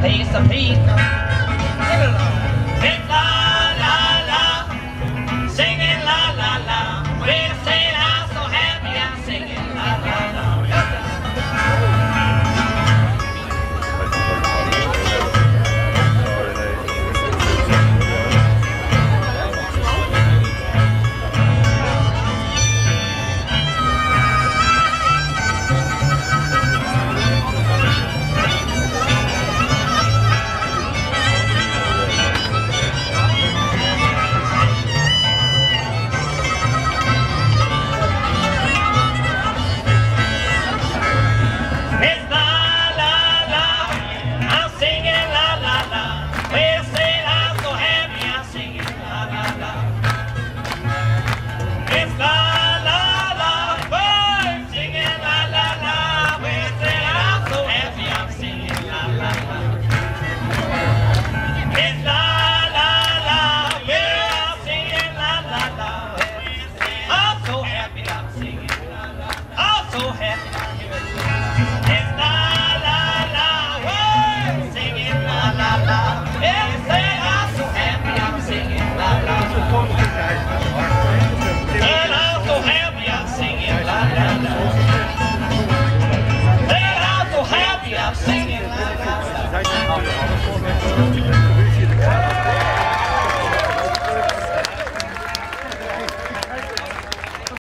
piece of peace. Sing it along. It's la la la, singing la la la. We're saying I'm so happy I'm singing la la la. I'm singing la la la.